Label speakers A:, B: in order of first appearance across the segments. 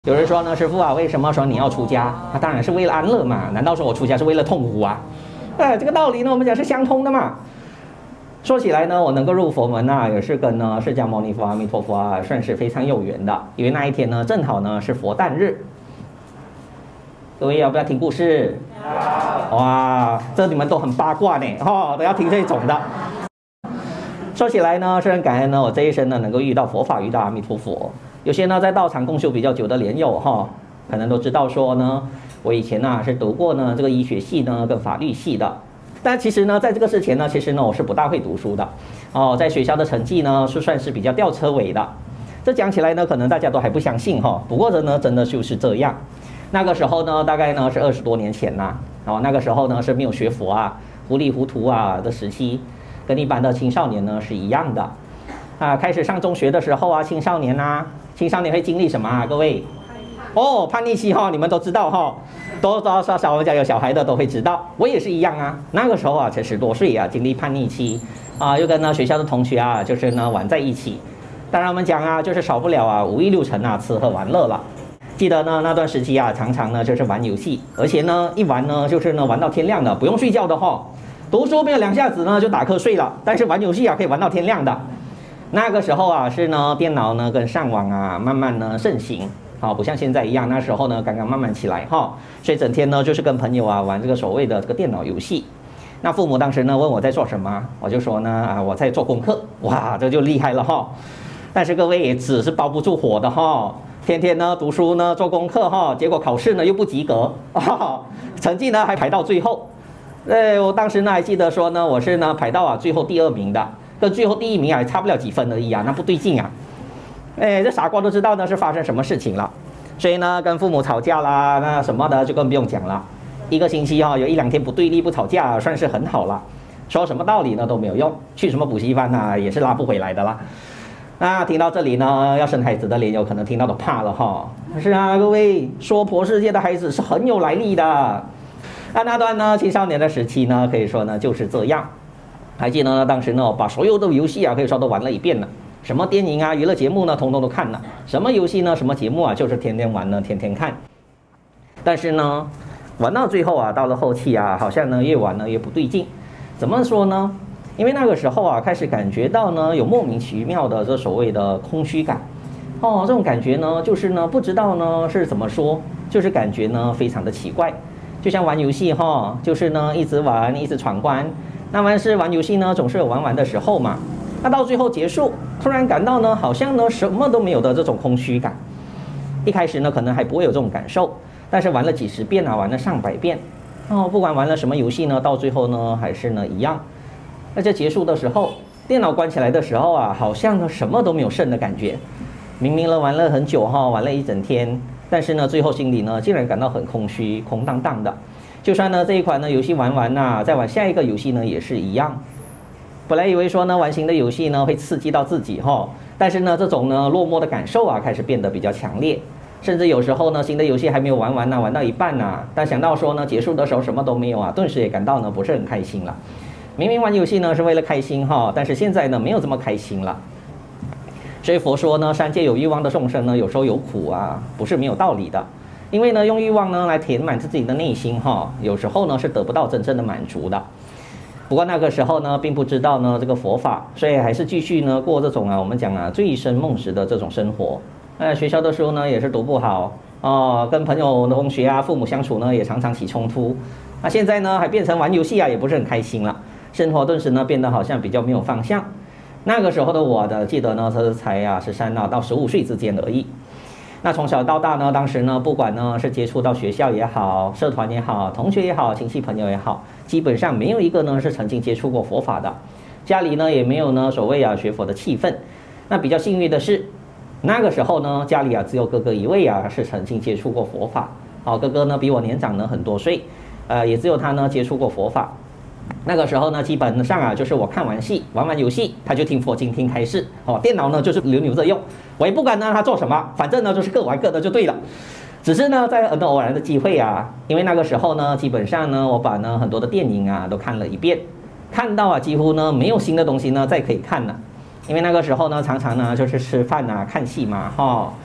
A: 有人说呢，师傅啊，为什么说你要出家？那当然是为了安乐嘛，难道说我出家是为了痛苦啊？这个道理呢，我们讲是相通的嘛。说起来呢，我能够入佛门啊，也是跟呢释迦牟尼佛、阿弥陀佛啊，算是非常有缘的。因为那一天呢，正好呢是佛诞日。各位要不要听故事？哇，这你们都很八卦呢，都要听这种的。说起来呢，是很感恩呢，我这一生呢能够遇到佛法，遇到阿弥陀佛。有些呢在道场共修比较久的莲友可能都知道说呢，我以前呢是读过呢这个医学系呢跟法律系的。但其实呢，在这个之前呢，其实呢我是不大会读书的在学校的成绩呢是算是比较吊车尾的。这讲起来呢，可能大家都还不相信不过呢真的就是这样。那个时候呢，大概呢是20多年前呐，那个时候呢是没有学佛啊，糊里糊涂啊的时期，跟一般的青少年呢是一样的开始上中学的时候啊，青少年会经历什么啊？各位叛逆期你们都知道多多少少我们家有小孩的都会知道，我也是一样啊。那个时候啊才10多岁啊，经历叛逆期又跟呢学校的同学啊就是呢玩在一起。当然我们讲啊，就是少不了啊5欲6尘啊，吃喝玩乐了。记得呢那段时期啊，常常呢就是玩游戏，而且呢一玩呢就是呢玩到天亮的，不用睡觉的读书没有2下子呢就打瞌睡了，但是玩游戏啊可以玩到天亮的。那个时候啊是呢电脑呢跟上网啊慢慢呢盛行不像现在一样，那时候呢刚刚慢慢起来所以整天呢就是跟朋友啊玩这个所谓的这个电脑游戏。那父母当时呢问我在做什么，我就说呢我在做功课。哇，这就厉害了但是各位也纸是包不住火的天天呢读书呢做功课结果考试呢又不及格成绩呢还排到最后。我当时呢还记得说呢，我是呢排到最后第2名的，跟最后第1名还差不了几分而已那不对劲啊。这傻瓜都知道呢是发生什么事情了。所以呢跟父母吵架啦，那什么的就更不用讲了。1个星期有1、2天不对立不吵架算是很好了，说什么道理呢都没有用，去什么补习班也是拉不回来的啦。那听到这里呢，要生孩子的莲友可能听到都怕了是啊，各位，娑婆世界的孩子是很有来历的。那段呢青少年的时期呢，可以说呢就是这样。还记得呢当时呢把所有的游戏可以说都玩了一遍了，什么电影娱乐节目呢统统都看了，什么游戏呢什么节目就是天天玩呢天天看。但是呢玩到最后到了后期好像呢越玩呢越不对劲。怎么说呢？因为那个时候开始感觉到呢有莫名其妙的这所谓的空虚感这种感觉呢就是呢不知道呢是怎么说，就是感觉呢非常的奇怪。就像玩游戏就是呢一直玩一直闯关，那完是玩游戏呢总是有玩完的时候嘛，那到最后结束突然感到呢好像呢什么都没有的这种空虚感。一开始呢可能还不会有这种感受，但是玩了几十遍玩了上百遍不管玩了什么游戏呢，到最后呢还是呢一样。那这结束的时候，电脑关起来的时候好像呢什么都没有剩的感觉。明明呢玩了很久玩了一整天，但是呢最后心里呢竟然感到很空虚空荡荡的。就算呢这一款呢游戏玩完再玩下一个游戏呢也是一样。本来以为说呢玩新的游戏呢会刺激到自己但是呢这种呢落寞的感受开始变得比较强烈。甚至有时候呢新的游戏还没有玩完玩到一半但想到说呢结束的时候什么都没有顿时也感到呢不是很开心了。明明玩游戏呢是为了开心但是现在呢没有这么开心了。所以佛说呢三界有欲望的众生呢有时候有苦不是没有道理的。因为呢用欲望呢来填满自己的内心有时候呢是得不到真正的满足的。不过那个时候呢并不知道呢这个佛法，所以还是继续呢过这种我们讲醉生梦死的这种生活。学校的书呢也是读不好跟朋友同学父母相处呢也常常起冲突。现在呢还变成玩游戏也不是很开心了，生活顿时呢变得好像比较没有方向。那个时候的我记得呢是才13到15岁之间而已。那从小到大呢，当时呢不管呢是接触到学校也好，社团也好，同学也好，亲戚朋友也好，基本上没有一个呢是曾经接触过佛法的。家里呢也没有呢所谓学佛的气氛。那比较幸运的是，那个时候呢家里只有哥哥一位是曾经接触过佛法。哥哥呢比我年长呢很多岁，也只有他呢接触过佛法。那个时候呢基本上就是我看完戏玩完游戏，他就听佛经听开示电脑呢就是留着用，我也不管呢他做什么，反正呢就是各玩各的就对了。只是呢在很偶然的机会因为那个时候呢基本上呢我把呢很多的电影都看了一遍，看到几乎呢没有新的东西呢再可以看了。因为那个时候呢常常呢就是吃饭看戏嘛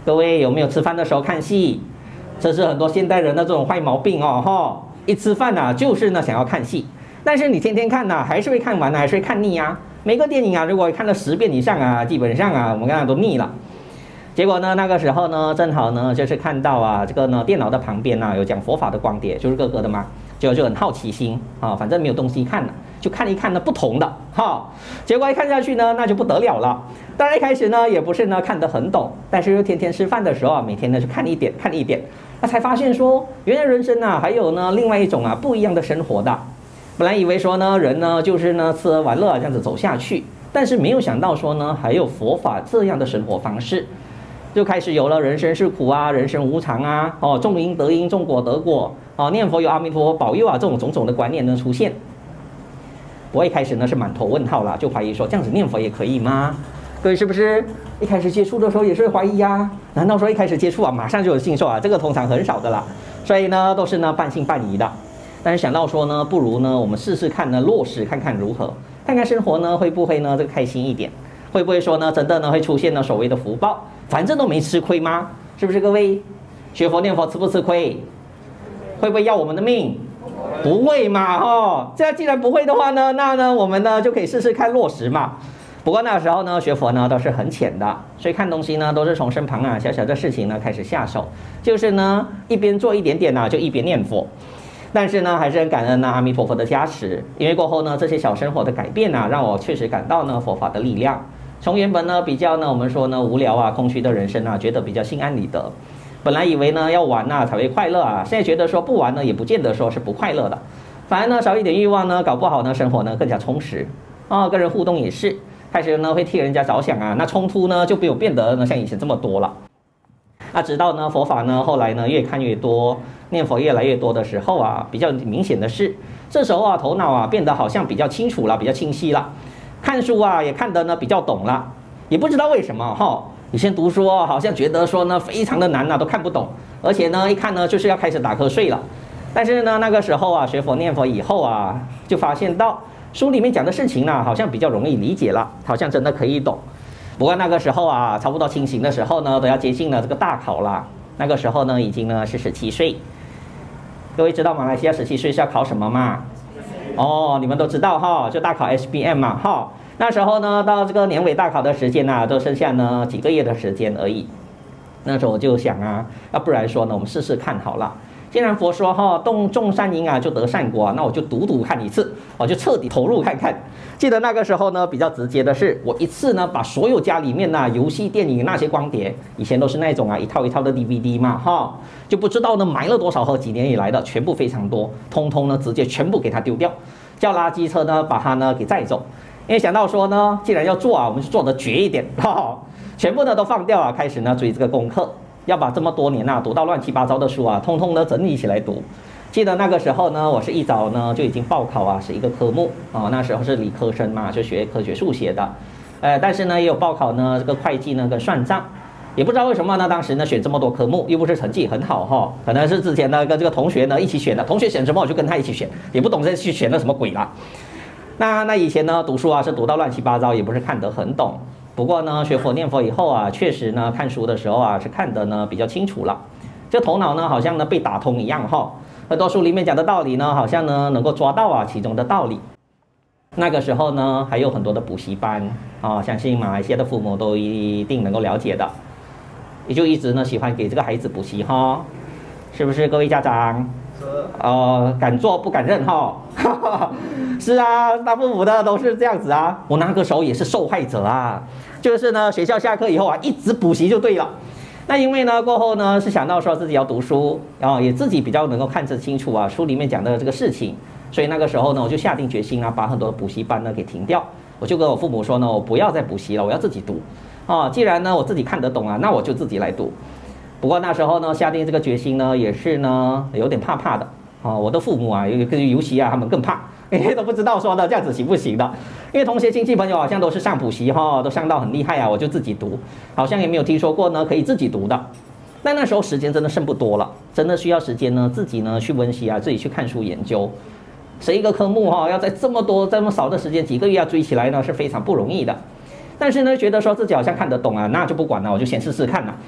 A: 各位有没有吃饭的时候看戏？这是很多现代人的这种坏毛病哦，哈！一吃饭呢，就是呢想要看戏，但是你天天看呢，还是会看完，还是会看腻啊。每个电影啊，如果看了10遍以上啊，基本上啊，我们刚刚都腻了。结果呢，那个时候呢，正好呢，就是看到啊，这个呢，电脑的旁边啊，有讲佛法的光碟，就是哥哥的嘛，就很好奇心啊，反正没有东西看了，就看一看呢不同的哈。结果一看下去呢，那就不得了了。当然一开始呢，也不是呢看得很懂，但是又天天吃饭的时候啊，每天呢就看一点，那才发现说，原来人生啊，还有呢另外一种啊不一样的生活的。本来以为说呢，人呢就是呢吃喝玩乐这样子走下去，但是没有想到说呢，还有佛法这样的生活方式。就开始有了人生是苦啊，人生无常啊，哦，种因得因，种果得果，哦，念佛有阿弥陀佛保佑啊，这种种种的观念呢出现。我一开始呢是满头问号啦，就怀疑说这样子念佛也可以吗？各位是不是一开始接触的时候也是会怀疑呀？难道说一开始接触啊，马上就有信受啊？这个通常很少的啦，所以呢都是呢半信半疑的。但是想到说呢，不如呢我们试试看呢，落实看看如何，看看生活呢会不会呢这个开心一点。会不会说呢？真的呢会出现呢所谓的福报？反正都没吃亏吗？是不是各位？学佛念佛吃不吃亏？会不会要我们的命？不会嘛，哦，这样既然不会的话呢，那呢我们呢就可以试试看落实嘛。不过那时候呢学佛呢都是很浅的，所以看东西呢都是从身旁啊小小的事情呢开始下手，就是呢一边做一点点呢就一边念佛。但是呢，还是很感恩呢阿弥陀佛的加持，因为过后呢这些小生活的改变啊，让我确实感到呢佛法的力量。从原本呢比较呢我们说呢无聊啊空虚的人生啊，觉得比较心安理得。本来以为呢要玩啊才会快乐啊，现在觉得说不玩呢也不见得说是不快乐的，反而呢少一点欲望呢，搞不好呢生活呢更加充实啊。跟人互动也是开始呢会替人家着想啊，那冲突呢就没有变得呢像以前这么多了。那直到呢佛法呢后来呢越看越多，念佛越来越多的时候啊，比较明显的是，这时候啊头脑啊变得好像比较清楚了，比较清晰了。看书啊也看得呢比较懂了，也不知道为什么哈。以前读书好像觉得说呢非常的难啊，都看不懂，而且呢一看呢就是要开始打瞌睡了。但是呢那个时候啊学佛念佛以后啊，就发现到书里面讲的事情呢好像比较容易理解了，好像真的可以懂。不过那个时候啊差不多清醒的时候呢，都要接近了这个大考了。那个时候呢已经呢是17岁。各位知道马来西亚17岁是要考什么吗？哦，你们都知道哈，就大考 SBM 嘛哈。那时候呢，到这个年尾大考的时间啊，都剩下呢几个月的时间而已。那时候我就想啊，要不然说呢，我们试试看好了。既然佛说哈，种善因啊，就得善果啊，那我就赌看一次，我就彻底投入看看。记得那个时候呢，比较直接的是，我一次呢把所有家里面呐游戏、电影那些光碟，以前都是那种啊一套一套的 DVD 嘛哈，就不知道呢买了多少盒，几年以来的全部非常多，通通呢直接全部给它丢掉，叫垃圾车呢把它呢给载走。因为想到说呢，既然要做啊，我们就做得绝一点哈，全部呢都放掉啊，开始呢追这个功课。要把这么多年啊读到乱七八糟的书啊，通通呢整理起来读。记得那个时候呢，我是一早呢就已经报考啊，是一个科目啊，那时候是理科生嘛，就学科学数学的，但是呢也有报考呢这个会计呢跟算账，也不知道为什么呢，当时呢选这么多科目，又不是成绩很好哈，可能是之前呢跟这个同学呢一起选的，同学选什么我就跟他一起选，也不懂这去选了什么鬼啦。那以前呢读书啊是读到乱七八糟，也不是看得很懂。不过呢，学佛念佛以后啊，确实呢，看书的时候啊，是看得呢比较清楚了。这头脑呢，好像呢被打通一样哈。很多书里面讲的道理呢，好像呢能够抓到啊其中的道理。那个时候呢，还有很多的补习班啊，相信马来西亚的父母都一定能够了解的。也就一直呢喜欢给这个孩子补习哈，是不是各位家长？敢做不敢认哈。是啊，大父母的都是这样子啊。我那个时候也是受害者啊，就是呢学校下课以后啊，一直补习就对了。那因为呢过后呢是想到说自己要读书，然后也自己比较能够看得清楚啊书里面讲的这个事情，所以那个时候呢我就下定决心啊，把很多的补习班呢给停掉。我就跟我父母说呢，我不要再补习了，我要自己读啊。既然呢我自己看得懂啊，那我就自己来读。不过那时候呢下定这个决心呢，也是呢有点怕怕的啊。我的父母啊，尤其啊他们更怕。因为都不知道说的这样子行不行的，因为同学亲戚朋友好像都是上补习哈，都上到很厉害啊，我就自己读，好像也没有听说过呢可以自己读的。但那时候时间真的剩不多了，真的需要时间呢自己呢去温习啊，自己去看书研究。谁一个科目哈要在这么少的时间几个月要追起来呢，是非常不容易的。但是呢觉得说自己好像看得懂啊，那就不管了，我就先试试看了。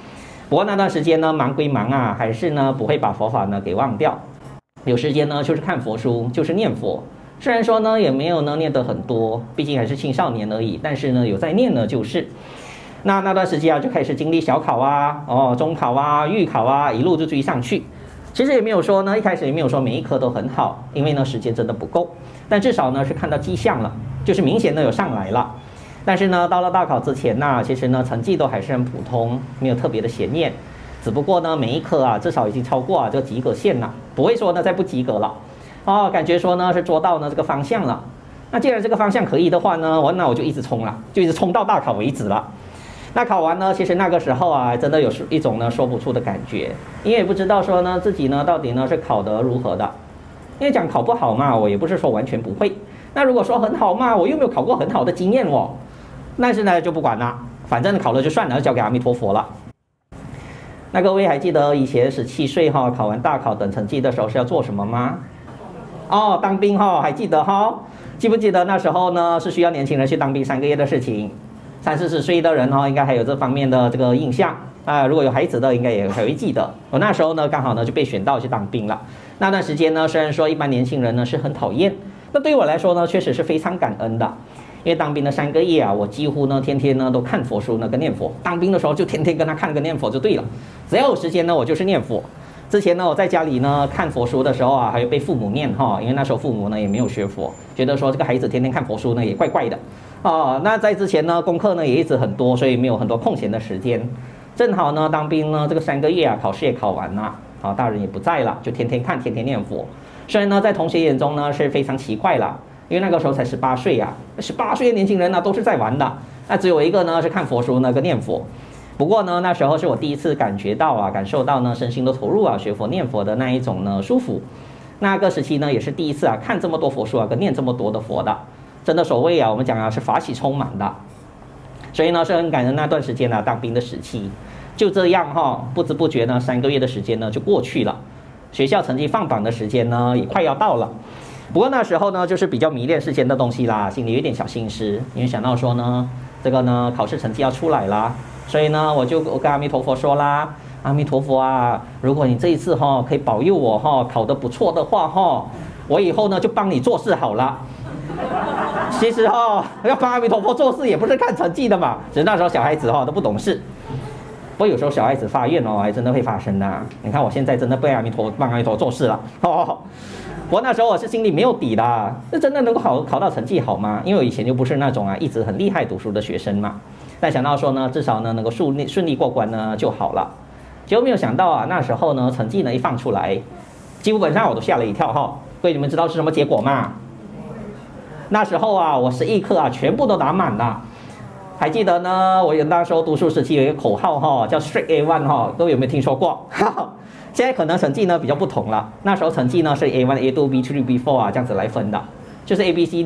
A: 不过那段时间呢，忙归忙啊，还是呢不会把佛法呢给忘掉。有时间呢就是看佛书，就是念佛。虽然说呢也没有呢念得很多，毕竟还是青少年而已，但是呢有在念呢就是。那段时间啊就开始经历小考啊、中考啊、预考啊，一路就追上去。其实也没有说呢，一开始也没有说每一科都很好，因为呢时间真的不够。但至少呢是看到迹象了，就是明显的有上来了。但是呢到了大考之前呢，其实呢成绩都还是很普通，没有特别的显眼。只不过呢每一科啊至少已经超过这个及格线了，不会说呢再不及格了。感觉说呢是做到呢这个方向了。那既然这个方向可以的话呢，那我就一直冲了，就一直冲到大考为止了。那考完呢，其实那个时候啊，真的有一种呢说不出的感觉，因为也不知道说呢自己呢到底呢是考得如何的。因为讲考不好嘛，我也不是说完全不会。那如果说很好嘛，我又没有考过很好的经验哦。但是呢就不管了，反正考了就算了，交给阿弥陀佛了。那各位还记得以前17岁考完大考等成绩的时候是要做什么吗？当兵还记得记不记得那时候呢是需要年轻人去当兵3个月的事情？30-40岁的人应该还有这方面的这个印象啊。如果有孩子的，应该也还会记得。我那时候呢刚好呢就被选到去当兵了。那段时间呢，虽然说一般年轻人呢是很讨厌，那对我来说呢确实是非常感恩的。因为当兵的3个月啊，我几乎呢天天呢都看佛书呢跟念佛。当兵的时候就天天跟他看跟念佛就对了，只要有时间呢我就是念佛。之前呢我在家里呢看佛书的时候啊，还会被父母念因为那时候父母呢也没有学佛，觉得说这个孩子天天看佛书呢也怪怪的。那在之前呢功课呢也一直很多，所以没有很多空闲的时间。正好呢当兵呢这个3个月啊，考试也考完了，大人也不在了，就天天看天天念佛。所以呢在同学眼中呢是非常奇怪了，因为那个时候才18岁啊，18岁的年轻人呢都是在玩的，那只有一个呢是看佛书呢跟念佛。不过呢那时候是我第一次感受到呢身心都投入啊学佛念佛的那一种呢舒服。那个时期呢也是第一次啊看这么多佛书啊跟念这么多的佛的，真的所谓啊我们讲啊是法喜充满的。所以呢是很感恩那段时间啊当兵的时期。就这样不知不觉呢3个月的时间呢就过去了，学校成绩放榜的时间呢也快要到了。不过那时候呢就是比较迷恋世间的东西啦，心里有点小心思，因为想到说呢这个呢考试成绩要出来啦，所以呢我跟阿弥陀佛说啦，阿弥陀佛啊，如果你这一次可以保佑我考得不错的话我以后呢就帮你做事好了。其实要帮阿弥陀佛做事也不是看成绩的嘛，只是那时候小孩子都不懂事。不过有时候小孩子发愿还真的会发生的。你看我现在真的帮阿弥陀佛做事了不过那时候我是心里没有底的，这真的能够考到成绩好吗？因为我以前就不是那种一直很厉害读书的学生嘛。但想到说呢至少呢能够顺利过关呢就好了。结果没有想到那时候呢成绩呢一放出来，基本上我都吓了一跳各位你们知道是什么结果吗？那时候我11科全部都拿满了。还记得呢我那时候读书时期有一个口号叫 Straight A1 各位有没有听说过？现在可能成绩呢比较不同了，那时候成绩呢是 A1、A2、B3、B4 这样子来分的，就是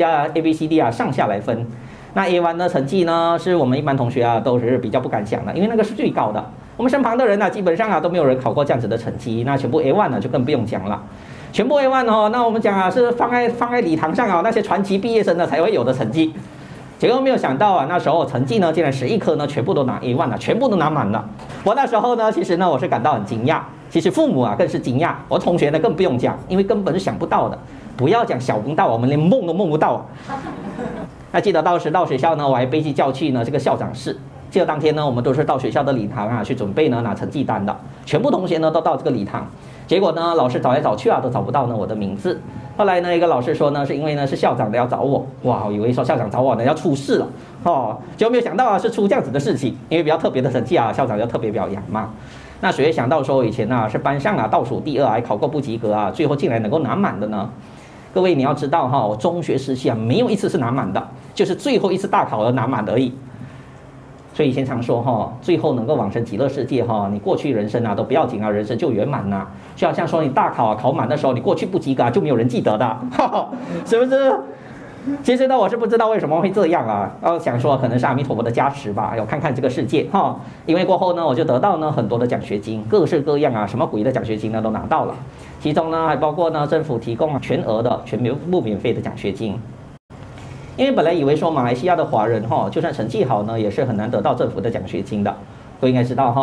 A: ABCD 上下来分。那 A1 的成绩呢是我们一般同学都是比较不敢讲的，因为那个是最高的，我们身旁的人基本上都没有人考过这样子的成绩，那全部 A1 呢就更不用讲了。全部 A1 那我们讲是放在礼堂上那些传奇毕业生才会有的成绩。结果没有想到那时候成绩呢竟然11科呢全部都拿 A1 全部都拿满了。我那时候呢其实呢我是感到很惊讶，其实父母更是惊讶，我同学呢更不用讲，因为根本是想不到的。不要讲小公道，我们连梦都梦不到那记得当时到学校呢我还被叫去呢这个校长室。记得当天呢我们都是到学校的礼堂去准备呢拿成绩单的，全部同学呢都到这个礼堂。结果呢老师找来找去都找不到呢我的名字。后来呢一个老师说呢是因为呢是校长的要找我。哇，我以为说校长找我呢要出事了结果没有想到是出这样子的事情。因为比较特别的成绩校长要特别表扬嘛。那谁会想到说以前是班上倒数第2，还考过不及格最后竟然能够拿满的呢？各位你要知道我中学时期没有一次是拿满的，就是最后一次大考而拿满而已。所以以前常说最后能够往生极乐世界你过去人生都不要紧人生就圆满了。就好像说你大考考满的时候，你过去不及格就没有人记得的是不是？其实呢我是不知道为什么会这样想说可能是阿弥陀佛的加持吧，要看看这个世界因为过后呢我就得到呢很多的奖学金，各式各样什么鬼的奖学金呢都拿到了。其中呢还包括呢政府提供全额的全部免费的奖学金。因为本来以为说马来西亚的华人就算成绩好呢也是很难得到政府的奖学金的，各位应该知道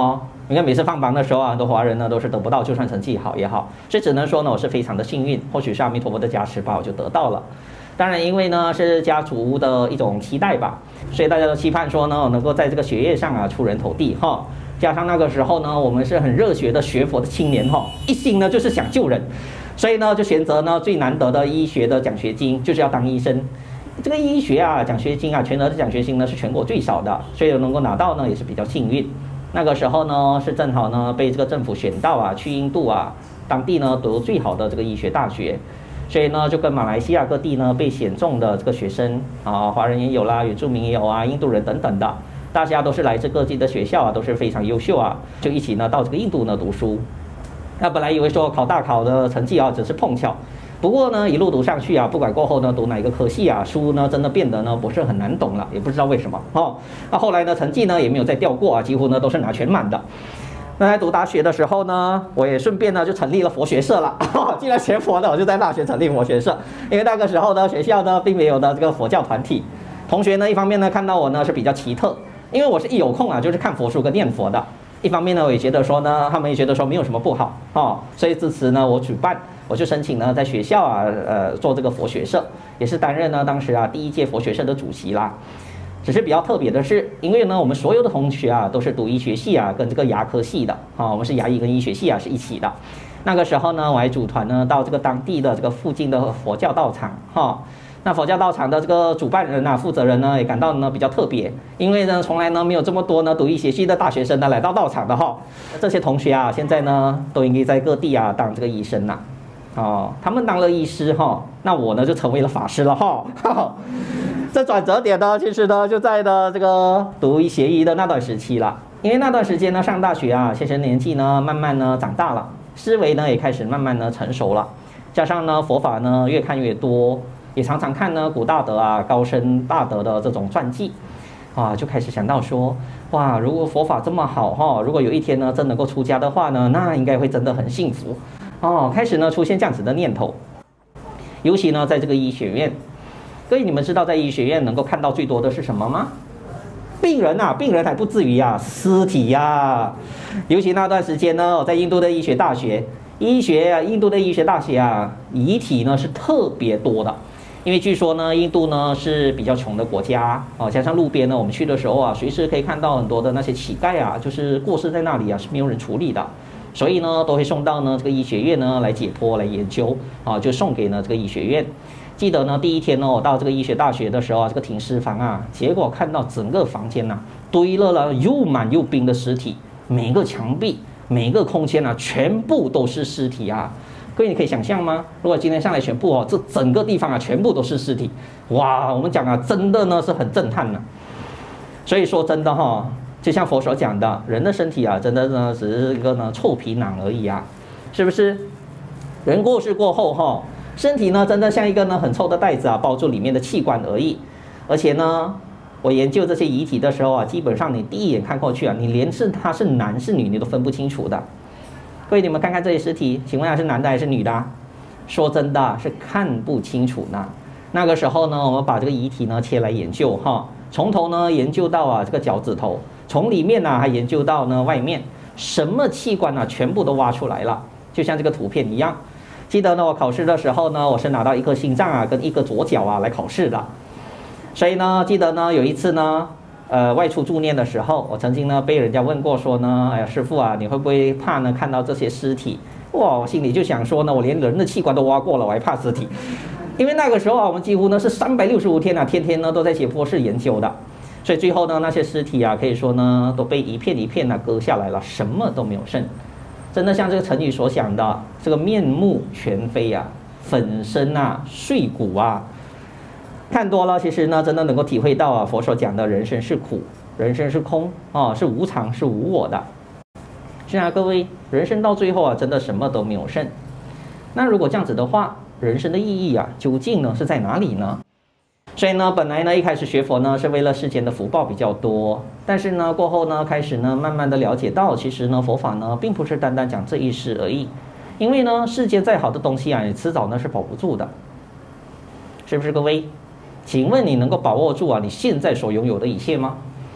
A: 你看每次放榜的时候啊，很多华人呢都是得不到，就算成绩好也好，所以只能说呢我是非常的幸运，或许是阿弥陀佛的加持吧，我就得到了。当然，因为呢是家族的一种期待吧，所以大家都期盼说呢能够在这个学业上啊出人头地哈。加上那个时候呢，我们是很热血的学佛的青年哈，一心呢就是想救人，所以呢就选择呢最难得的医学的奖学金，就是要当医生。这个医学啊奖学金啊，全额的奖学金呢是全国最少的，所以能够拿到呢也是比较幸运。那个时候呢是正好呢被这个政府选到啊去印度啊，当地呢读最好的这个医学大学。所以呢，就跟马来西亚各地呢被选中的这个学生啊，华人也有啦，原住民也有啊，印度人等等的，大家都是来自各地的学校啊，都是非常优秀啊，就一起呢到这个印度呢读书。那本来以为说考大考的成绩啊只是碰巧，不过呢一路读上去啊，不管过后呢读哪个科系啊，书呢真的变得呢不是很难懂了，也不知道为什么哦。那后来呢成绩呢也没有再掉过啊，几乎呢都是拿全满的。那在读大学的时候呢，我也顺便呢就成立了佛学社了。既然学佛的，我就在大学成立佛学社。因为那个时候呢，学校呢并没有的这个佛教团体。同学呢，一方面呢看到我呢是比较奇特，因为我是一有空啊就是看佛书跟念佛的。一方面呢，我也觉得说呢，他们也觉得说没有什么不好哦，所以支持呢我举办，我就申请呢在学校啊做这个佛学社，也是担任呢当时啊第一届佛学社的主席啦。只是比较特别的是，因为呢，我们所有的同学啊都是读医学系啊，跟这个牙科系的啊，我们是牙医跟医学系啊是一起的。那个时候呢，我还组团呢到这个当地的这个附近的佛教道场哈。那佛教道场的这个主办人啊、负责人呢，也感到呢比较特别，因为呢从来呢没有这么多呢读医学系的大学生呢来到道场的哈。这些同学啊，现在呢都应该在各地啊当这个医生啦。哦，他们当了医师哈，那我呢就成为了法师了哈。这转折点呢，其实呢就在呢这个读学医的那段时期了。因为那段时间呢上大学啊，其实年纪呢慢慢呢长大了，思维呢也开始慢慢呢成熟了，加上呢佛法呢越看越多，也常常看呢古大德啊、高僧大德的这种传记，啊，就开始想到说，哇，如果佛法这么好哈，如果有一天呢真能够出家的话呢，那应该会真的很幸福。哦，开始呢出现这样子的念头，尤其呢在这个医学院。各位，你们知道在医学院能够看到最多的是什么吗？病人啊，病人还不至于啊，尸体呀。尤其那段时间呢，我在印度的医学大学，印度的医学大学啊，遗体呢是特别多的。因为据说呢，印度呢是比较穷的国家啊，加上路边呢，我们去的时候啊，随时可以看到很多的那些乞丐啊，就是过世在那里啊，是没有人处理的。所以呢，都会送到呢这个医学院呢来解剖来研究啊，就送给呢这个医学院。记得呢，第一天呢，我到这个医学大学的时候啊，这个停尸房啊，结果看到整个房间呐，堆了又满又冰的尸体，每个墙壁、每个空间啊，全部都是尸体啊。各位，你可以想象吗？如果今天上来全部哦，这整个地方啊，全部都是尸体，哇，我们讲啊，真的呢是很震撼呢。所以说真的哈，就像佛所讲的，人的身体啊，真的呢只是一个呢臭皮囊而已啊，是不是？人过世过后哈。身体呢，真的像一个呢很臭的袋子啊，包住里面的器官而已。而且呢，我研究这些遗体的时候啊，基本上你第一眼看过去啊，你连他是男是女你都分不清楚的。各位，你们看看这些尸体，请问他是男的还是女的？说真的是看不清楚呢。那个时候呢，我们把这个遗体呢切来研究哈，从头呢研究到啊这个脚趾头，从里面呢还研究到呢外面，什么器官啊全部都挖出来了，就像这个图片一样。记得呢，我考试的时候呢，我是拿到一个心脏啊跟一个左脚啊来考试的。所以呢，记得呢有一次呢，外出助念的时候，我曾经呢被人家问过说呢，哎呀师父啊，你会不会怕呢看到这些尸体？哇，我心里就想说呢，我连人的器官都挖过了，我还怕尸体？因为那个时候啊，我们几乎呢是365天啊，天天呢都在解剖室研究的。所以最后呢，那些尸体啊，可以说呢都被一片一片的割下来了，什么都没有剩。真的像这个成语所讲的，这个面目全非啊，粉身啊，碎骨啊，看多了，其实呢，真的能够体会到啊，佛所讲的人生是苦，人生是空啊，是无常，是无我的。是啊，各位，人生到最后啊，真的什么都没有剩。那如果这样子的话，人生的意义啊，究竟呢是在哪里呢？所以呢，本来呢一开始学佛呢是为了世间的福报比较多，但是呢过后呢开始呢慢慢的了解到，其实呢佛法呢并不是单单讲这一世而已，因为呢世间再好的东西啊，你迟早呢是保不住的，是不是各位？请问你能够把握住啊你现在所拥有的一切吗？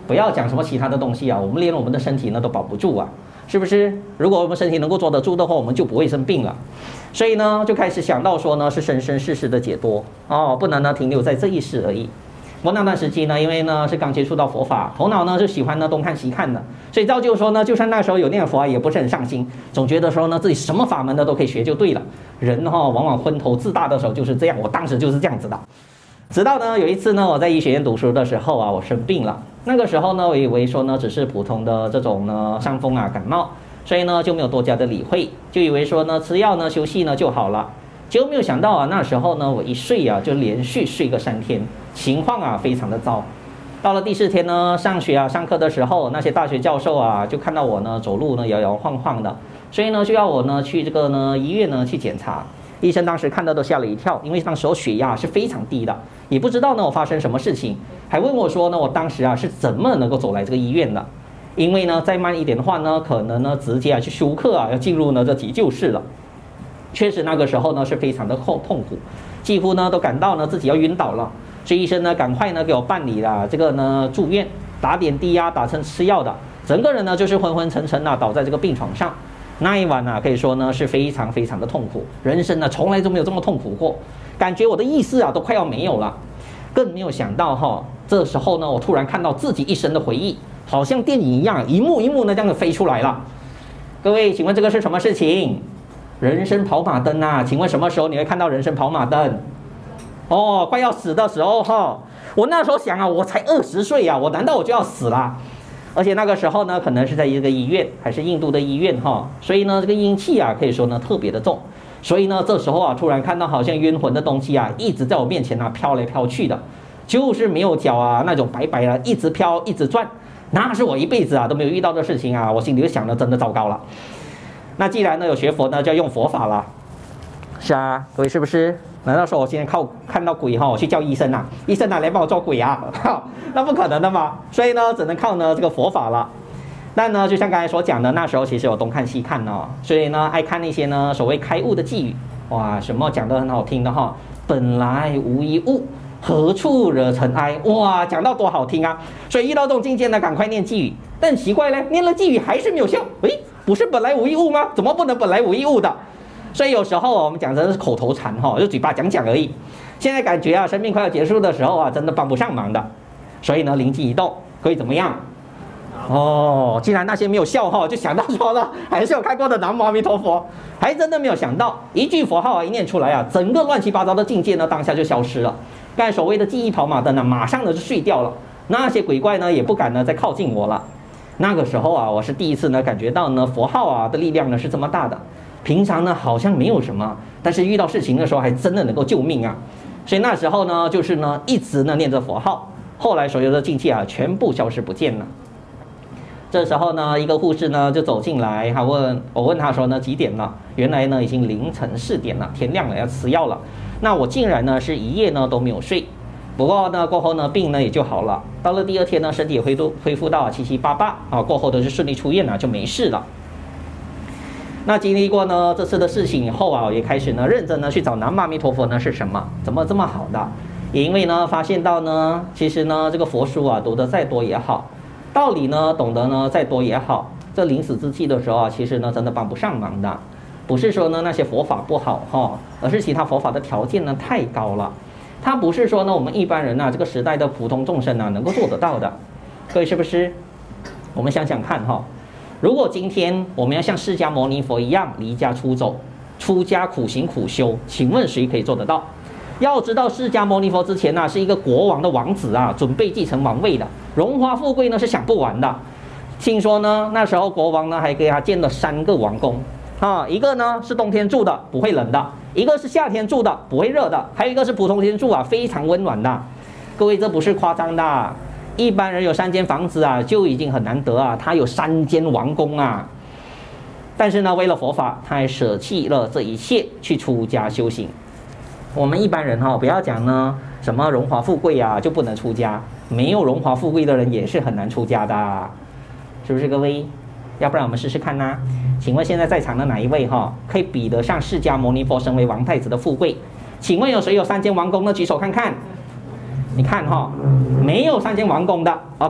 A: 不要讲什么其他的东西啊，我们连我们的身体呢都保不住啊，是不是？如果我们身体能够坐得住的话，我们就不会生病了。所以呢，就开始想到说呢，是生生世世的解脱哦，不能呢停留在这一世而已。我那段时期呢，因为呢是刚接触到佛法，头脑呢就喜欢呢东看西看的，所以造就说呢，就算那时候有念佛啊，也不是很上心，总觉得说呢自己什么法门呢都可以学就对了。人往往昏头自大的时候就是这样，我当时就是这样子的。直到呢有一次呢，我在医学院读书的时候啊，我生病了。那个时候呢，我以为说呢只是普通的这种呢伤风啊感冒，所以呢就没有多加的理会，就以为说呢吃药呢休息呢就好了。结果没有想到啊，那时候呢我一睡啊就连续睡个3天，情况啊非常的糟。到了第4天呢，上学啊上课的时候，那些大学教授啊就看到我呢走路呢摇摇晃晃的，所以呢就要我呢去这个呢医院呢去检查。医生当时看到都吓了一跳，因为当时候血压是非常低的，也不知道呢我发生什么事情，还问我说呢我当时啊是怎么能够走来这个医院的，因为呢再慢一点的话呢，可能呢直接去休克啊，要进入呢这急救室了。确实那个时候呢是非常的痛苦，几乎呢都感到呢自己要晕倒了，所以医生呢赶快呢给我办理了这个呢住院，打点滴啊，打成吃药的，整个人呢就是昏昏沉沉啊倒在这个病床上。那一晚啊可以说呢是非常非常的痛苦，人生呢从来都没有这么痛苦过，感觉我的意识啊都快要没有了。更没有想到这时候呢我突然看到自己一生的回忆，好像电影一样，一幕一幕呢这样子飞出来了。各位请问这个是什么事情？人生跑马灯啊，请问什么时候你会看到人生跑马灯？哦，快要死的时候我那时候想啊，我才20岁啊，我难道我就要死了？而且那个时候呢，可能是在一个医院，还是印度的医院所以呢这个阴气啊可以说呢特别的重，所以呢这时候啊突然看到好像冤魂的东西啊一直在我面前啊飘来飘去的，就是没有脚啊那种白白的一直飘一直转，那是我一辈子啊都没有遇到的事情啊，我心里就想了，真的糟糕了。那既然呢有学佛呢，就要用佛法了。是啊，各位是不是？难道说我现在看到鬼我去叫医生啊？医生来帮我做鬼啊？那不可能的嘛。所以呢，只能靠呢这个佛法了。但呢，就像刚才所讲的，那时候其实我东看西看所以呢爱看那些呢所谓开悟的寄语。哇，什么讲得很好听的本来无一物，何处惹尘埃？哇，讲到多好听啊！所以遇到这种境界呢，赶快念寄语。但奇怪呢，念了寄语还是没有效。不是本来无一物吗？怎么不能本来无一物的？所以有时候我们讲真的是口头禅就嘴巴讲讲而已。现在感觉啊，生命快要结束的时候啊，真的帮不上忙的。所以呢，灵机一动，可以怎么样？既然那些没有效就想到说了，还是有看过的南无阿弥陀佛，还真的没有想到一句佛号一念出来啊，整个乱七八糟的境界呢，当下就消失了。刚才所谓的记忆跑马灯呢，马上呢就碎掉了，那些鬼怪呢也不敢呢再靠近我了。那个时候啊，我是第一次呢感觉到呢佛号啊的力量呢是这么大的。平常呢好像没有什么，但是遇到事情的时候还真的能够救命啊。所以那时候呢就是呢一直呢念着佛号，后来所有的境界啊全部消失不见了。这时候呢一个护士呢就走进来，我问他说呢几点了？原来呢已经凌晨4点了，天亮了，要吃药了。那我竟然呢是一夜呢都没有睡。不过呢过后呢病呢也就好了，到了第2天呢身体也恢复到七七八八过后都是顺利出院了，就没事了。那经历过呢这次的事情以后啊，我也开始呢认真呢去找南无阿弥陀佛呢是什么，怎么这么好的？也因为呢发现到呢，其实呢这个佛书啊读得再多也好，道理呢懂得呢再多也好，这临死之际的时候啊，其实呢真的帮不上忙的。不是说呢那些佛法不好而是其他佛法的条件呢太高了。它不是说呢我们一般人这个时代的普通众生能够做得到的。各位是不是？我们想想看如果今天我们要像释迦牟尼佛一样离家出走，出家苦行苦修，请问谁可以做得到？要知道释迦牟尼佛之前是一个国王的王子准备继承王位的，荣华富贵呢是享不完的。听说呢那时候国王呢还给他建了3个王宫一个呢是冬天住的，不会冷的；一个是夏天住的，不会热的；还有一个是普通天住非常温暖的。各位，这不是夸张的，一般人有3间房子就已经很难得他有3间王宫但是呢为了佛法，他还舍弃了这一切去出家修行。我们一般人不要讲呢什么荣华富贵就不能出家，没有荣华富贵的人也是很难出家的，是不是各位？要不然我们试试看请问现在在场的哪一位可以比得上释迦牟尼佛身为王太子的富贵？请问有谁有3间王宫呢？举手看看。你看没有3间王宫的 ，OK，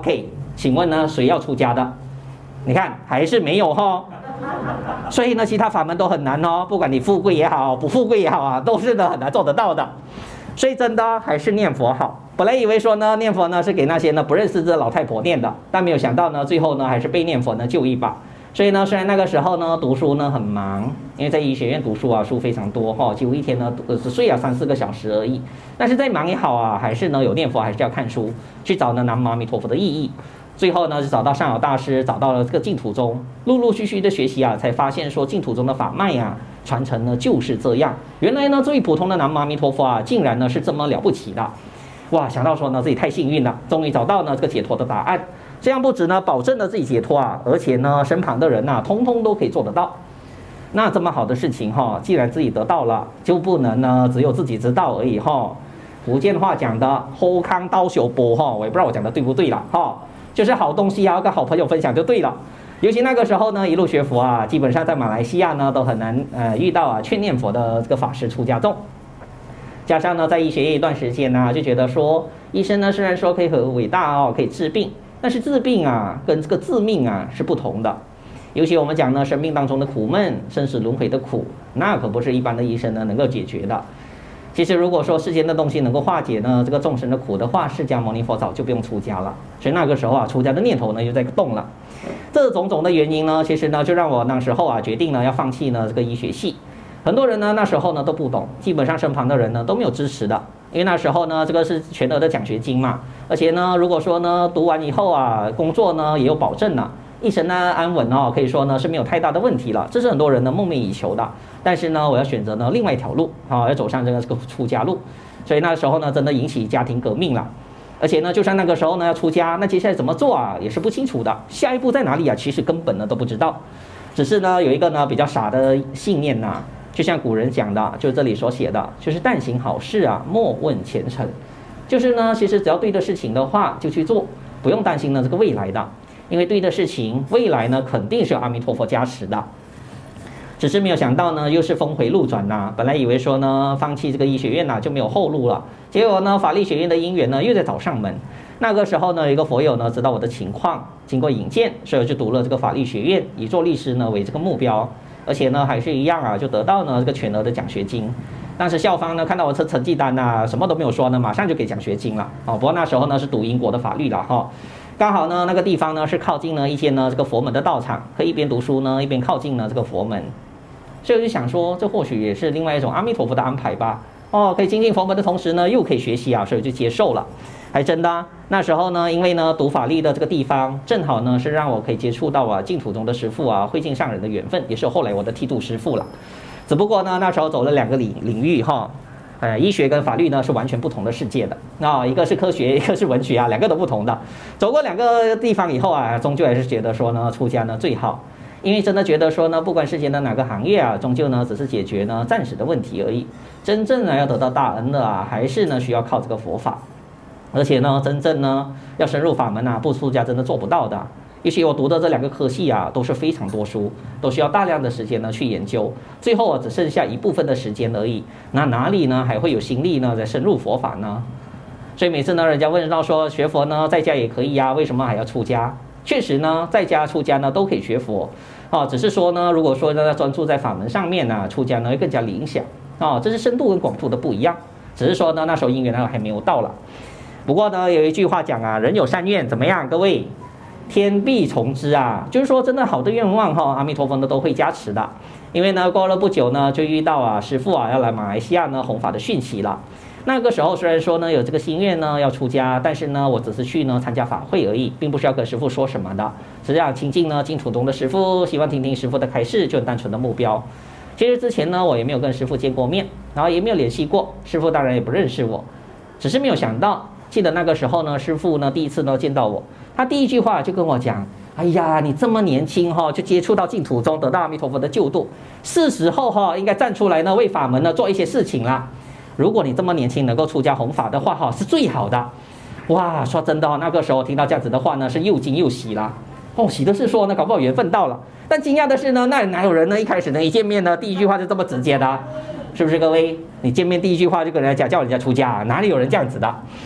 A: 请问呢，谁要出家的？你看还是没有哈。所以呢，其他法门都很难哦，不管你富贵也好，不富贵也好啊，都是呢很难做得到的。所以真的还是念佛好。本来以为说呢，念佛呢是给那些呢不认识这老太婆念的，但没有想到呢，最后呢还是被念佛呢救一把。所以呢，虽然那个时候呢读书呢很忙，因为在医学院读书啊，书非常多哈，几乎一天呢只睡啊3、4个小时而已。但是再忙也好啊，还是呢有念佛，还是要看书，去找呢南无阿弥陀佛的意义。最后呢，是找到上老大师，找到了这个净土宗，陆陆续续的学习啊，才发现说净土宗的法脉啊，传承呢就是这样。原来呢，最普通的南无阿弥陀佛啊，竟然呢是这么了不起的。哇，想到说呢自己太幸运了，终于找到呢这个解脱的答案。这样不止呢保证了自己解脱啊，而且呢身旁的人呐，通通都可以做得到。那这么好的事情哈，既然自己得到了，就不能呢只有自己知道而已哈。福建话讲的“后康刀小波”哈，我也不知道我讲的对不对了哈。就是好东西啊，跟好朋友分享就对了。尤其那个时候呢，一路学佛啊，基本上在马来西亚呢都很难遇到啊劝念佛的这个法师出家众。加上呢，在医学业一段时间呢，就觉得说，医生呢虽然说可以很伟大哦，可以治病，但是治病啊跟这个致命啊是不同的。尤其我们讲呢，生命当中的苦闷、生死轮回的苦，那可不是一般的医生呢能够解决的。其实如果说世间的东西能够化解呢这个众生的苦的话，释迦牟尼佛早就不用出家了。所以那个时候啊，出家的念头呢又在动了。这种种的原因呢，其实呢就让我那时候啊决定呢要放弃呢这个医学系。很多人呢那时候呢都不懂，基本上身旁的人呢都没有支持的，因为那时候呢这个是全额的奖学金嘛，而且呢如果说呢读完以后啊工作呢也有保证了。一生呢安稳哦，可以说呢是没有太大的问题了，这是很多人呢梦寐以求的。但是呢，我要选择呢另外一条路啊，要走上这个出家路。所以那时候呢，真的引起家庭革命了。而且呢，就算那个时候呢要出家，那接下来怎么做啊，也是不清楚的。下一步在哪里啊？其实根本呢都不知道。只是呢有一个呢比较傻的信念呐，就像古人讲的，就是这里所写的，就是但行好事啊，莫问前程。就是呢，其实只要对的事情的话，就去做，不用担心呢这个未来的。因为对的事情，未来呢肯定是有阿弥陀佛加持的，只是没有想到呢，又是峰回路转呐。本来以为说呢，放弃这个医学院呐就没有后路了，结果呢，法律学院的因缘呢又在找上门。那个时候呢，有一个佛友呢知道我的情况，经过引荐，所以我就读了这个法律学院，以做律师呢为这个目标，而且呢还是一样啊，就得到呢这个全额的奖学金。当时校方呢看到我这成绩单呐，什么都没有说呢，马上就给奖学金了哦。不过那时候呢是读英国的法律了哈。刚好呢，那个地方呢是靠近呢一间呢这个佛门的道场，可以一边读书呢一边靠近呢这个佛门，所以我就想说，这或许也是另外一种阿弥陀佛的安排吧。哦，可以亲近佛门的同时呢，又可以学习啊，所以就接受了。还真的啊，那时候呢，因为呢读法律的这个地方，正好呢是让我可以接触到啊净土中的师父啊，慧净上人的缘分，也是后来我的剃度师父了。只不过呢，那时候走了2个领域哈。医学跟法律呢是完全不同的世界的啊，一个是科学，一个是文学啊，2个都不同的。走过2个地方以后啊，终究还是觉得说呢，出家呢最好，因为真的觉得说呢，不管世间的哪个行业啊，终究呢只是解决呢暂时的问题而已。真正呢要得到大恩的啊，还是呢需要靠这个佛法，而且呢，真正呢要深入法门啊，不出家真的做不到的。也许我读的这2个科系啊，都是非常多书，都需要大量的时间呢去研究，最后只剩下一部分的时间而已。那哪里呢还会有心力呢在深入佛法呢？所以每次呢人家问到说学佛呢在家也可以呀，为什么还要出家？确实呢在家出家呢都可以学佛啊，只是说呢如果说呢专注在法门上面呢，出家呢会更加理想啊，这是深度跟广度的不一样。只是说呢那时候因缘呢还没有到了。不过呢有一句话讲啊，人有善愿怎么样？各位。天必从之啊，就是说真的好的愿望哈，阿弥陀佛呢都会加持的。因为呢过了不久呢，就遇到啊师父啊要来马来西亚呢弘法的讯息了。那个时候虽然说呢有这个心愿呢要出家，但是呢我只是去呢参加法会而已，并不是要跟师父说什么的，只是要亲近呢净土中的师父，希望听听师父的开示，就很单纯的目标。其实之前呢我也没有跟师父见过面，然后也没有联系过，师父当然也不认识我，只是没有想到，记得那个时候呢师父呢第一次呢见到我。他第一句话就跟我讲：“哎呀，你这么年轻哈，就接触到净土中，得到阿弥陀佛的救度，是时候哈，应该站出来呢，为法门呢做一些事情啦。如果你这么年轻能够出家弘法的话哈，是最好的。”哇，说真的哦，那个时候听到这样子的话呢，是又惊又喜啦。哦，喜的是说呢，搞不好缘分到了。但惊讶的是呢，那哪有人呢一开始呢一见面呢，第一句话就这么直接的，是不是各位？你见面第一句话就跟人家讲叫人家出家，哪里有人这样子的？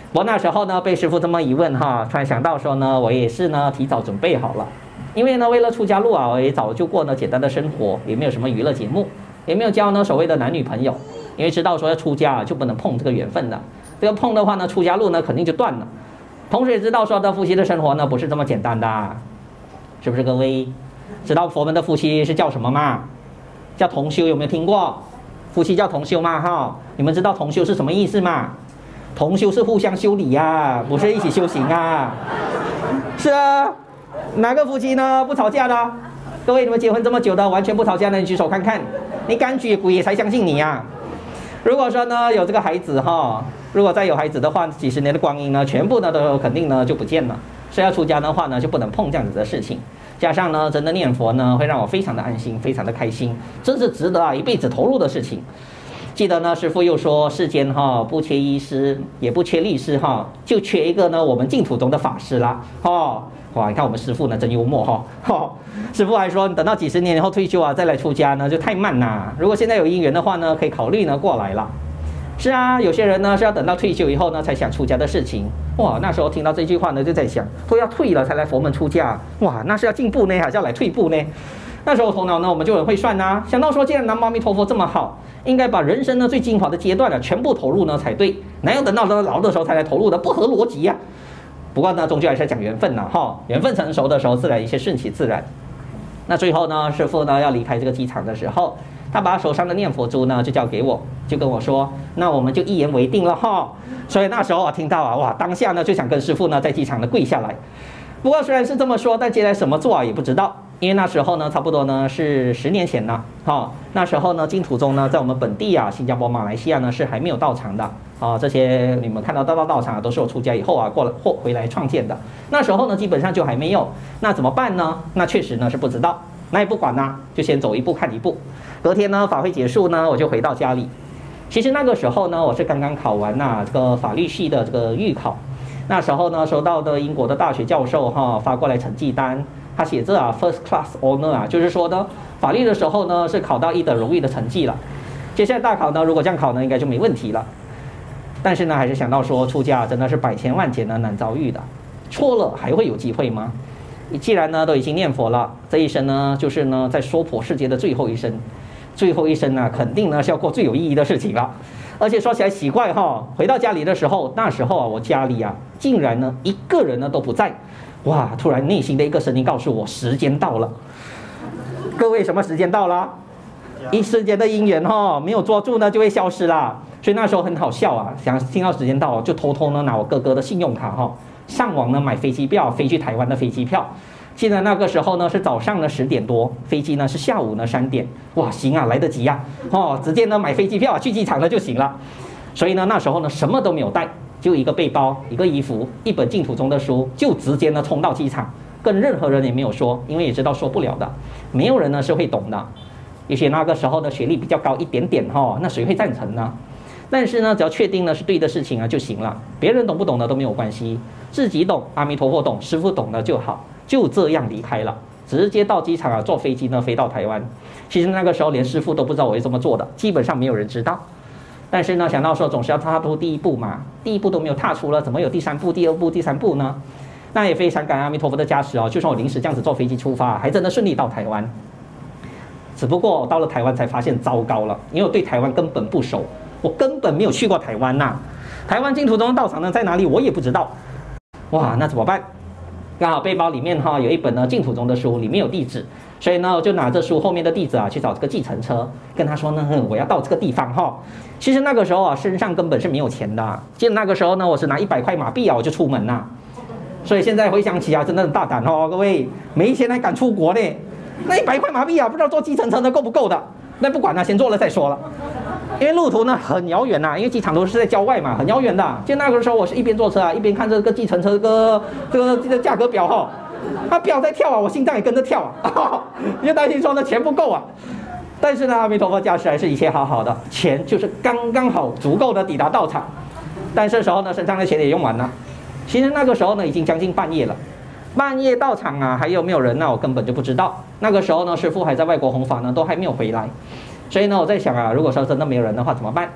A: 我那时候呢被师父这么一问哈，突然想到说呢，我也是呢提早准备好了，因为呢为了出家路啊，我也早就过呢简单的生活，也没有什么娱乐节目，也没有交呢所谓的男女朋友，因为知道说要出家就不能碰这个缘分的，这个碰的话呢，出家路呢肯定就断了。同时也知道说的夫妻的生活呢不是这么简单的，是不是各位？知道佛门的夫妻是叫什么吗？叫同修，有没有听过？夫妻叫同修吗？哈，你们知道同修是什么意思吗？同修是互相修理呀，不是一起修行啊。是啊，哪个夫妻呢不吵架的？各位，你们结婚这么久的完全不吵架的，你举手看看。你敢举，鬼也才相信你呀。如果说呢有这个孩子哈，如果再有孩子的话，几十年的光阴呢，全部呢都肯定呢就不见了。所以要出家的话呢，就不能碰这样子的事情。加上呢，真的念佛呢，会让我非常的安心，非常的开心，真是值得啊一辈子投入的事情。记得呢，师父又说，世间哈不缺医师，也不缺律师哈，就缺一个呢我们净土中的法师啦。哦，哇，你看我们师父呢真幽默哈。哦，师父还说，你等到几十年以后退休啊，再来出家呢就太慢啦。如果现在有因缘的话呢，可以考虑呢过来了。是啊，有些人呢是要等到退休以后呢才想出家的事情。哇，那时候听到这句话呢，就在想，都要退了才来佛门出家，哇，那是要进步呢，还是要来退步呢？那时候头脑呢，我们就很会算啊，想到说，既然南无阿弥陀佛这么好，应该把人生呢最精华的阶段呢全部投入呢才对，哪有等到老的时候才来投入的，不合逻辑呀。不过呢，终究还是讲缘分呐，哈，缘分成熟的时候，自然一切顺其自然。那最后呢，师父呢要离开这个机场的时候，他把手上的念佛珠呢就交给我，就跟我说，那我们就一言为定了哈。所以那时候我听到啊，哇，当下呢就想跟师父呢在机场呢跪下来。不过虽然是这么说，但接下来怎么做啊也不知道，因为那时候呢差不多呢是10年前了，哈，那时候呢净土宗呢在我们本地啊，新加坡、马来西亚呢是还没有道场的啊，这些你们看到道场啊都是我出家以后啊回来创建的，那时候呢基本上就还没有，那怎么办呢？那确实呢是不知道，那也不管啦，就先走一步看一步。隔天呢法会结束呢，我就回到家里。其实那个时候呢，我是刚刚考完这个法律系的这个预考。那时候呢，收到的英国的大学教授发过来成绩单，他写着first class honor 啊，就是说呢，法律的时候呢是考到1等荣誉的成绩了。接下来大考呢，如果这样考呢，应该就没问题了。但是呢，还是想到说出家真的是百千万劫呢难遭遇的，错了还会有机会吗？既然呢都已经念佛了，这一生呢就是呢在娑婆世界的最后一生。最后一生呢，肯定呢是要过最有意义的事情了。而且说起来奇怪哈，回到家里的时候，那时候啊，我家里啊，竟然呢一个人呢都不在。哇！突然内心的一个声音告诉我，时间到了。各位，什么时间到了？一时间的因缘没有捉住呢，就会消失啦。所以那时候很好笑啊，想听到时间到，就偷偷呢拿我哥哥的信用卡上网呢买飞机票，飞去台湾的飞机票。记得那个时候呢是早上的10点多，飞机呢是下午呢3点。哇，行啊，来得及啊！直接呢买飞机票去机场了就行了。所以呢那时候呢什么都没有带，就一个背包、一个衣服、一本净土宗的书，就直接呢冲到机场，跟任何人也没有说，因为也知道说不了的，没有人呢是会懂的。也许那个时候的学历比较高一点点那谁会赞成呢？但是呢，只要确定呢是对的事情就行了，别人懂不懂的都没有关系，自己懂，阿弥陀佛懂，师父懂的就好。就这样离开了，直接到机场坐飞机呢飞到台湾。其实那个时候连师父都不知道我会这么做的，基本上没有人知道。但是呢，想到说总是要踏出第一步嘛，第一步都没有踏出了，怎么有第3步、第2步、第3步呢？那也非常感恩阿弥陀佛的加持就算我临时这样子坐飞机出发，还真的顺利到台湾。只不过到了台湾才发现糟糕了，因为我对台湾根本不熟，我根本没有去过台湾台湾净土宗道场呢在哪里我也不知道。哇，那怎么办？刚好背包里面有一本呢净土宗的书，里面有地址，所以呢我就拿着书后面的地址去找这个计程车，跟他说呢我要到这个地方其实那个时候身上根本是没有钱的，记得那个时候呢我是拿100块马币我就出门所以现在回想起真的很大胆各位没钱还敢出国呢，那100块马币不知道坐计程车呢够不够的，那不管先坐了再说了。因为路途呢很遥远因为机场都是在郊外嘛，很遥远的。就那个时候我是一边坐车一边看这个计程车这个价格表它表在跳我心脏也跟着跳因为担心说呢钱不够但是呢阿弥陀佛加持还是一切好好的，钱就是刚刚好足够的抵达道场。但是时候呢身上的钱也用完了，其实那个时候呢已经将近半夜了，半夜到场还有没有人我根本就不知道。那个时候呢师父还在外国弘法呢，都还没有回来。所以呢我在想如果说真的没有人的话怎么办？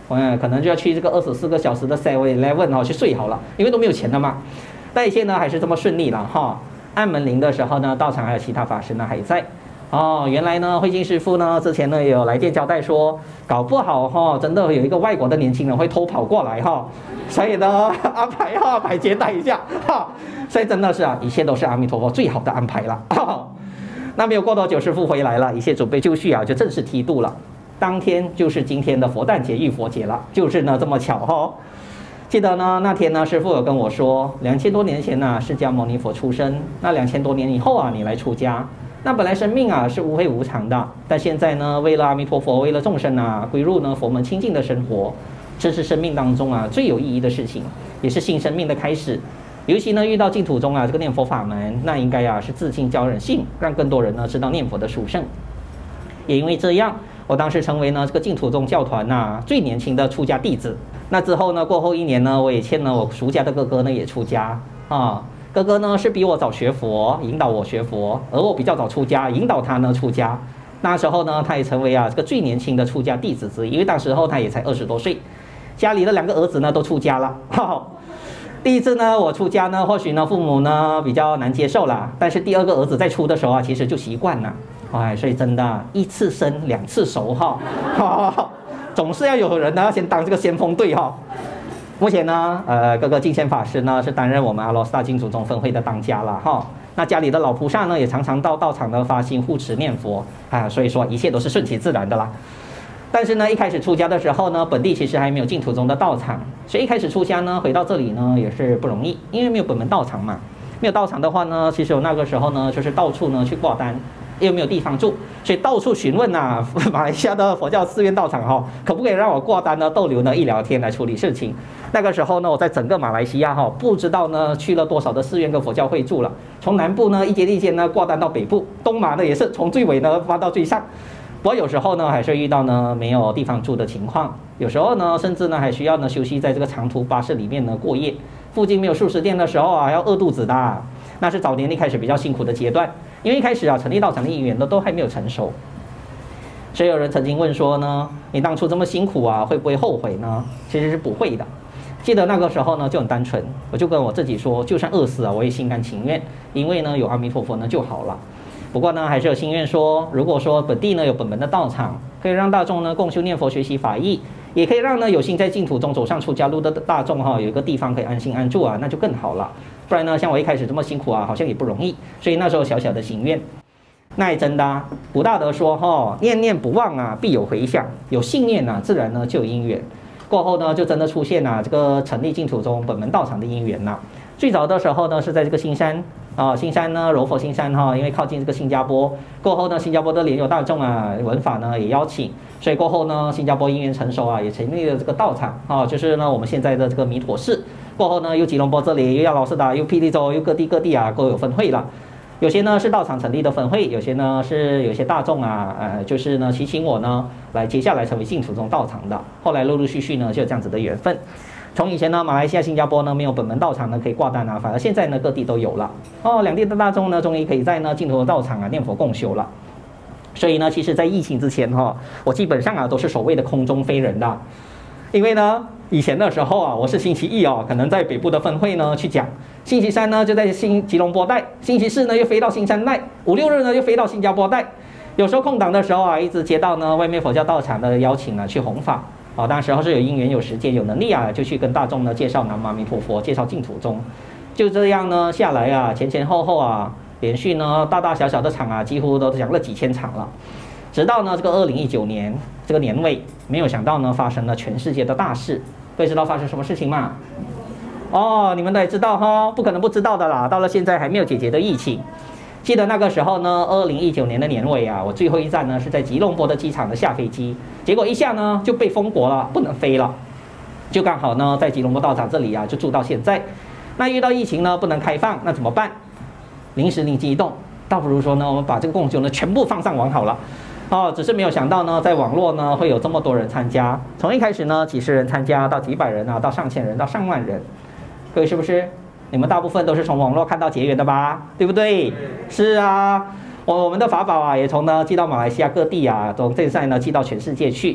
A: 可能就要去这个24个小时的 7-Eleven 去睡好了，因为都没有钱了嘛。但一切呢还是这么顺利了哈。按门铃的时候呢，道场还有其他法师呢还在。原来呢，慧净师父呢之前呢也有来电交代说，搞不好真的有一个外国的年轻人会偷跑过来所以呢安排接待一下所以真的是一切都是阿弥陀佛最好的安排了那没有过多久，师父回来了，一切准备就绪就正式剃度了。当天就是今天的佛诞节、浴佛节了，就是呢这么巧记得呢那天呢，师父有跟我说，2000多年前呢，释迦牟尼佛出生，那2000多年以后你来出家。那本来生命是无非无常的，但现在呢，为了阿弥陀佛，为了众生归入呢佛门清净的生活，这是生命当中最有意义的事情，也是新生命的开始。尤其呢遇到净土中这个念佛法门，那应该是自信教人信，让更多人呢知道念佛的殊胜。也因为这样，我当时成为呢这个净土宗教团最年轻的出家弟子。那之后呢，过后1年呢，我也牵了我俗家的哥哥呢也出家哥哥呢是比我早学佛，引导我学佛，而我比较早出家，引导他呢出家。那时候呢，他也成为这个最年轻的出家弟子之一，因为当时候他也才20多岁。家里的2个儿子呢都出家了。第一次呢我出家呢，或许呢父母呢比较难接受啦，但是第2个儿子在出的时候其实就习惯了。所以真的1次生2次熟总是要有人呢先当这个先锋队目前呢，哥哥净贤法师呢是担任我们阿罗斯大净土宗分会的当家了那家里的老菩萨呢也常常到道场呢发心护持念佛所以说一切都是顺其自然的啦。但是呢，一开始出家的时候呢，本地其实还没有净土宗的道场，所以一开始出家呢，回到这里呢也是不容易，因为没有本门道场嘛。没有道场的话呢，其实我那个时候呢就是到处呢去挂单。又没有地方住，所以到处询问马来西亚的佛教寺院道场可不可以让我挂单呢逗留呢1-2天来处理事情。那个时候呢，我在整个马来西亚不知道呢去了多少的寺院跟佛教会住了，从南部呢一间一间呢挂单到北部，东马呢也是从最尾呢发到最上。不过有时候呢还是遇到呢没有地方住的情况，有时候呢甚至呢还需要呢休息在这个长途巴士里面呢过夜，附近没有素食店的时候要饿肚子的。那是早年一开始比较辛苦的阶段，因为一开始成立道场的因缘都还没有成熟。所以有人曾经问说呢，你当初这么辛苦会不会后悔呢？其实是不会的。记得那个时候呢就很单纯，我就跟我自己说，就算饿死我也心甘情愿，因为呢有阿弥陀佛呢就好了。不过呢还是有心愿说，如果说本地呢有本门的道场，可以让大众呢共修念佛学习法义，也可以让呢有心在净土中走上出家路的大众有一个地方可以安心安住那就更好了。不然呢像我一开始这么辛苦好像也不容易，所以那时候小小的心愿。那也真的古大德说念念不忘必有回响，有信念自然呢就有因缘。过后呢就真的出现这个成立净土宗本门道场的因缘最早的时候呢是在这个新山新山呢柔佛新山因为靠近这个新加坡，过后呢新加坡的莲友大众文法呢也邀请，所以过后呢新加坡因缘成熟也成立了这个道场就是呢我们现在的这个弥陀寺。过后呢又吉隆坡这里又要老师打又霹雳州又各地都有分会了。有些呢是道场成立的分会，有些呢是有些大众就是呢祈请我呢来接下来成为净土宗道场的。后来陆陆续续呢就有这样子的缘分。从以前呢马来西亚新加坡呢没有本门道场呢可以挂单反而现在呢各地都有了两地的大众呢终于可以在呢净土道场念佛共修了。所以呢其实在疫情之前我基本上都是所谓的空中飞人的。因为呢以前的时候我是星期一可能在北部的分会呢去讲，星期三呢就在吉隆坡带，星期四呢又飞到新山带，5、6日呢又飞到新加坡带。有时候空档的时候一直接到呢外面佛教道场的邀请去弘法当时候是有因缘有时间有能力就去跟大众呢介绍南无阿弥陀佛，介绍净土宗。就这样呢下来前后连续呢大大小小的场几乎都讲了几千场了。直到呢这个2019年这个年尾，没有想到呢发生了全世界的大事。各位知道发生什么事情吗？你们都也知道不可能不知道的啦。到了现在还没有解决的疫情。记得那个时候呢2019年的年尾我最后一站呢是在吉隆坡的机场的下飞机，结果一下呢就被封国了，不能飞了。就刚好呢在吉隆坡道场这里就住到现在。那遇到疫情呢不能开放，那怎么办？临时灵机一动，倒不如说呢我们把这个共修呢全部放上网好了。只是没有想到呢在网络呢会有这么多人参加，从一开始呢几十人参加到几百人到上千人到上万人。各位是不是你们大部分都是从网络看到结缘的吧？对不对？是我们的法宝也从呢寄到马来西亚各地从这赛呢寄到全世界去。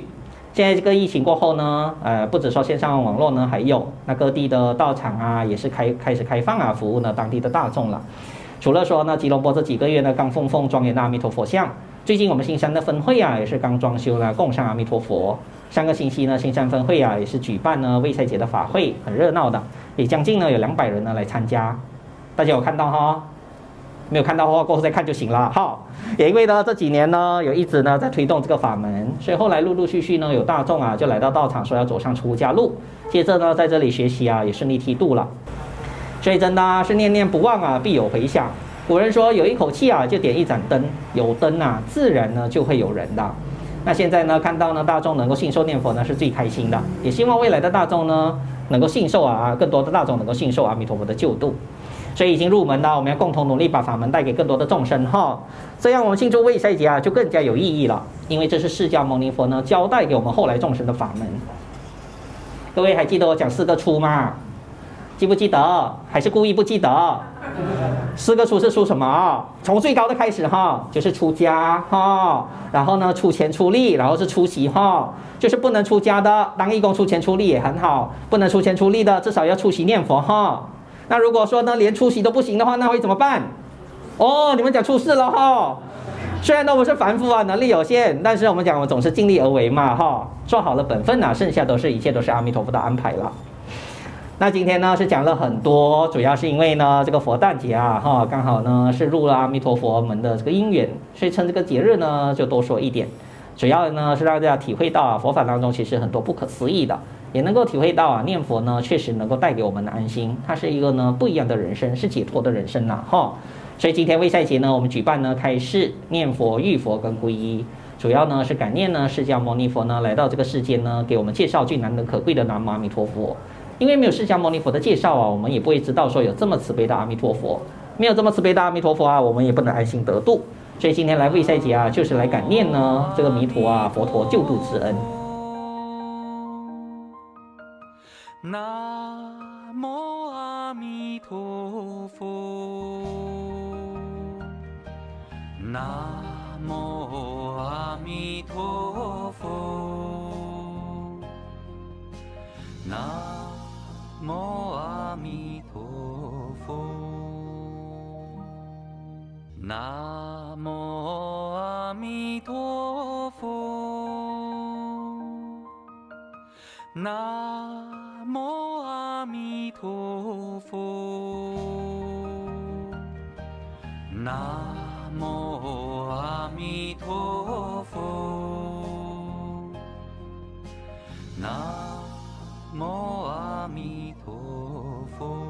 A: 现在这个疫情过后呢，不止说线上网络呢，还有那各地的道场啊，也是开始开放啊，服务呢当地的大众了。除了说呢，吉隆坡这几个月呢刚供奉庄严的阿弥陀佛像，最近我们新山的分会啊，也是刚装修了供上阿弥陀佛。上个星期呢，新山分会啊也是举办呢卫赛节的法会，很热闹的，也将近呢有200人呢来参加。大家有看到哈？没有看到的话，过后再看就行了。好，也因为呢这几年呢有一直呢在推动这个法门，所以后来陆陆续续呢有大众啊就来到道场说要走上出家路，接着呢在这里学习啊也顺利剃度了。所以真的啊是念念不忘啊必有回响。古人说有一口气啊就点一盏灯，有灯啊自然呢就会有人的。那现在呢看到呢大众能够信受念佛呢是最开心的，也希望未来的大众呢能够信受啊更多的大众能够信受阿弥陀佛的救度。所以已经入门了，我们要共同努力把法门带给更多的众生哈，这样我们庆祝卫赛节啊就更加有意义了，因为这是释迦牟尼佛呢交代给我们后来众生的法门。各位还记得我讲4个出吗？记不记得？还是故意不记得？4个出是出什么？从最高的开始哈，就是出家哈，然后呢出钱出力，然后是出席哈，就是不能出家的当义工出钱出力也很好，不能出钱出力的至少要出席念佛哈。那如果说呢连出席都不行的话，那会怎么办？哦，你们讲出事了哈。虽然呢我们是凡夫啊，能力有限，但是我们讲我们总是尽力而为嘛哈，做好了本分啊，剩下一切都是阿弥陀佛的安排了。那今天呢是讲了很多，主要是因为呢这个佛诞节啊哈，刚好呢是入了阿弥陀佛门的这个因缘，所以趁这个节日呢就多说一点。主要呢是让大家体会到啊佛法当中其实很多不可思议的，也能够体会到啊念佛呢确实能够带给我们的安心，它是一个呢不一样的人生，是解脱的人生呐哈。所以今天卫赛节呢我们举办呢开示念佛、遇佛跟皈依，主要呢是感念呢释迦牟尼佛呢来到这个世间呢，给我们介绍最难能可贵的南无阿弥陀佛。因为没有释迦牟尼佛的介绍啊，我们也不会知道说有这么慈悲的阿弥陀佛，没有这么慈悲的阿弥陀佛啊，我们也不能安心得度。所以今天来卫赛节啊，就是来感念呢这个弥陀啊佛陀救度之恩。
B: 南无阿弥陀佛，南无阿弥陀佛，南无阿弥陀佛，南无阿弥陀佛，南无阿弥陀佛，南无阿弥陀佛，南无阿弥陀佛。